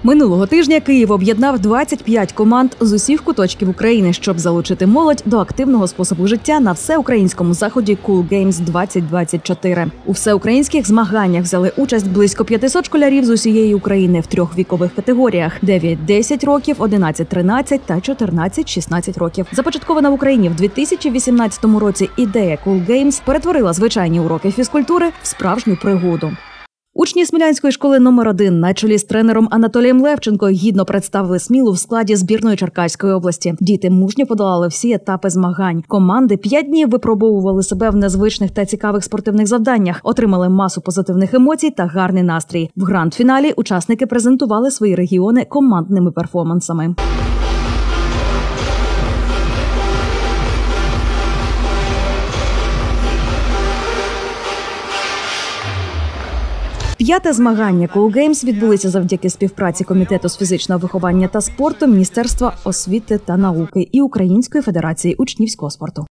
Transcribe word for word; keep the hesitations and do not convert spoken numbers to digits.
Минулого тижня Київ об'єднав двадцять п'ять команд з усіх куточків України, щоб залучити молодь до активного способу життя на всеукраїнському заході Cool Games двадцять двадцять чотири. У всеукраїнських змаганнях взяли участь близько п'ятисот школярів з усієї України в трьох вікових категоріях – дев'ять десять років, одинадцять тринадцять та чотирнадцять шістнадцять років. Започаткована в Україні в дві тисячі вісімнадцятому році ідея Cool Games перетворила звичайні уроки фізкультури в справжню пригоду. Учні Смілянської школи номер один на чолі з тренером Анатолієм Левченко гідно представили Смілу в складі збірної Черкаської області. Діти мужньо подолали всі етапи змагань. Команди п'ять днів випробовували себе в незвичних та цікавих спортивних завданнях, отримали масу позитивних емоцій та гарний настрій. В гранд-фіналі учасники презентували свої регіони командними перформансами. П'яте змагання Cool Games відбулися завдяки співпраці Комітету з фізичного виховання та спорту, Міністерства освіти та науки і Української федерації учнівського спорту.